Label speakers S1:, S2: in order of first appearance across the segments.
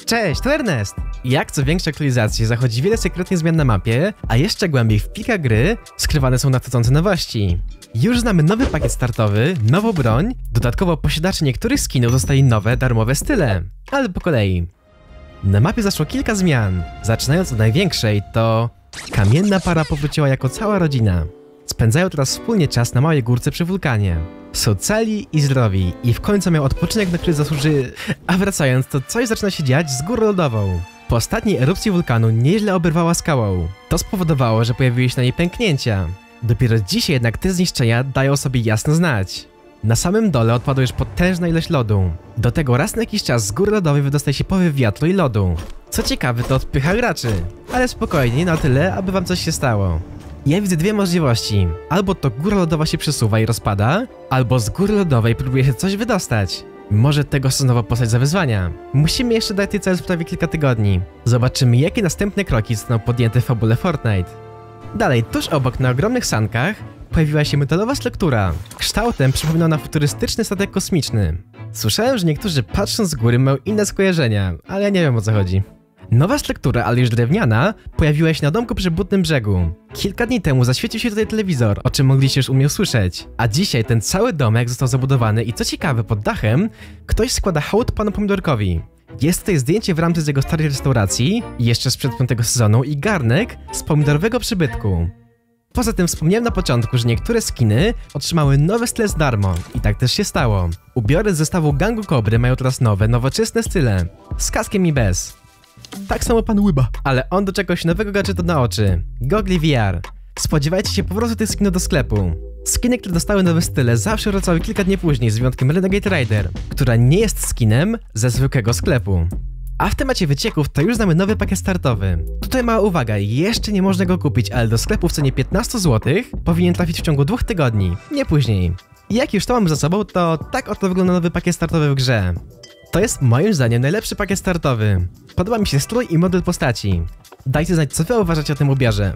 S1: Cześć, to Ernest! Jak co większe aktualizacje zachodzi wiele sekretnych zmian na mapie, a jeszcze głębiej w plikach gry skrywane są nadchodzące nowości. Już znamy nowy pakiet startowy, nową broń, dodatkowo posiadacze niektórych skinów dostali nowe, darmowe style. Ale po kolei. Na mapie zaszło kilka zmian. Zaczynając od największej, to kamienna para powróciła jako cała rodzina. Spędzają teraz wspólnie czas na małej górce przy wulkanie. Są cali i zdrowi i w końcu miał odpoczynek, na który zasłuży... A wracając, to coś zaczyna się dziać z górą lodową. Po ostatniej erupcji wulkanu nieźle oberwała skałą. To spowodowało, że pojawiły się na niej pęknięcia. Dopiero dzisiaj jednak te zniszczenia dają sobie jasno znać. Na samym dole odpadła już potężna ilość lodu. Do tego raz na jakiś czas z góry lodowej wydostaje się powiew wiatru i lodu. Co ciekawe, to odpycha graczy. Ale spokojnie, nie na tyle, aby wam coś się stało. Ja widzę dwie możliwości. Albo to góra lodowa się przesuwa i rozpada, albo z góry lodowej próbuje się coś wydostać. Może tego sezonowo postać za wyzwania. Musimy jeszcze dać tej celu prawie kilka tygodni. Zobaczymy, jakie następne kroki zostaną podjęte w fabule Fortnite. Dalej, tuż obok na ogromnych sankach pojawiła się metalowa struktura. Kształtem przypomina na futurystyczny statek kosmiczny. Słyszałem, że niektórzy patrząc z góry mają inne skojarzenia, ale ja nie wiem, o co chodzi. Nowa struktura, ale już drewniana, pojawiła się na domku przy Butnym Brzegu. Kilka dni temu zaświecił się tutaj telewizor, o czym mogliście już u mnie usłyszeć. A dzisiaj ten cały domek został zabudowany i co ciekawe, pod dachem ktoś składa hołd panu Pomidorkowi. Jest tutaj zdjęcie w ramce z jego starej restauracji, jeszcze sprzed 5. sezonu i garnek z pomidorowego przybytku. Poza tym wspomniałem na początku, że niektóre skiny otrzymały nowe style za darmo i tak też się stało. Ubiory z zestawu Gangu Kobry mają teraz nowe, nowoczesne style, z kaskiem i bez. Tak samo pan Łyba. Ale on doczekał się nowego gadżetu na oczy. Gogli VR. Spodziewajcie się powrotu tych skinów do sklepu. Skiny, które dostały nowe style, zawsze wracały kilka dni później, z wyjątkiem Renegade Rider, która nie jest skinem ze zwykłego sklepu. A w temacie wycieków to już znamy nowy pakiet startowy. Tutaj mała uwaga, jeszcze nie można go kupić, ale do sklepu w cenie 15 zł powinien trafić w ciągu 2 tygodni, nie później. I jak już to mamy za sobą, to tak oto wygląda nowy pakiet startowy w grze. To jest moim zdaniem najlepszy pakiet startowy. Podoba mi się strój i model postaci. Dajcie znać, co wy uważacie o tym ubiorze.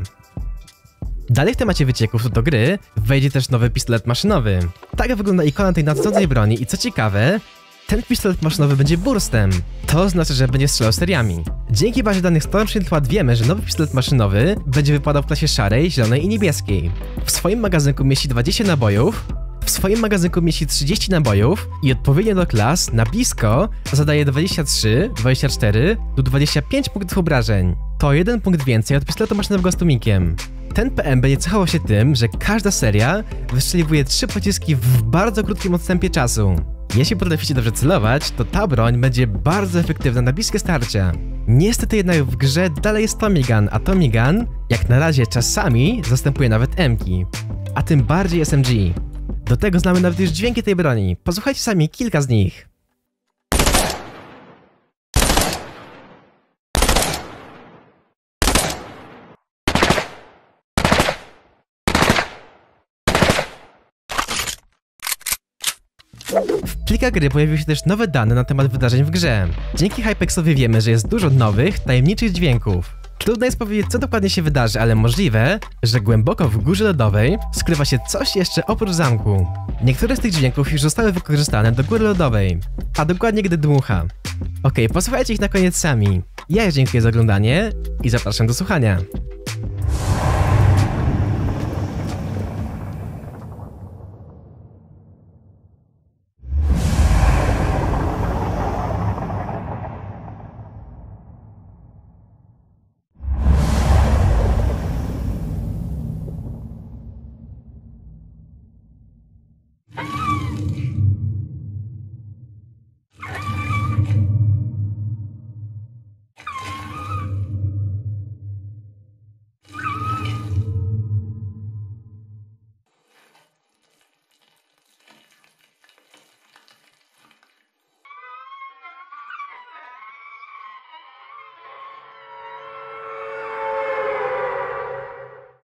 S1: Dalej w temacie wycieków do gry wejdzie też nowy pistolet maszynowy. Tak wygląda ikona tej nadchodzącej broni i co ciekawe, ten pistolet maszynowy będzie burstem. To oznacza, że będzie strzelał seriami. Dzięki bazie danych Stormshield wiemy, że nowy pistolet maszynowy będzie wypadał w klasie szarej, zielonej i niebieskiej. W swoim magazynku mieści 20 nabojów, w swoim magazynku mieści 30 nabojów i odpowiednio do klas na blisko zadaje 23, 24 lub 25 punktów obrażeń. To 1 punkt więcej od pistoletu maszynowego z tłumikiem. Ten PM będzie cechował się tym, że każda seria wystrzeliwuje 3 pociski w bardzo krótkim odstępie czasu. Jeśli potraficie dobrze celować, to ta broń będzie bardzo efektywna na bliskie starcia. Niestety jednak w grze dalej jest Tommy Gun, a Tommy Gun, jak na razie czasami, zastępuje nawet M-ki, a tym bardziej SMG. Do tego znamy nawet już dźwięki tej broni. Posłuchajcie sami kilka z nich. W plikach gry pojawiły się też nowe dane na temat wydarzeń w grze. Dzięki Hypexowi wiemy, że jest dużo nowych, tajemniczych dźwięków. Trudno jest powiedzieć, co dokładnie się wydarzy, ale możliwe, że głęboko w górze lodowej skrywa się coś jeszcze oprócz zamku. Niektóre z tych dźwięków już zostały wykorzystane do góry lodowej, a dokładnie gdy dmucha. Okej, posłuchajcie ich na koniec sami. Ja dziękuję za oglądanie i zapraszam do słuchania.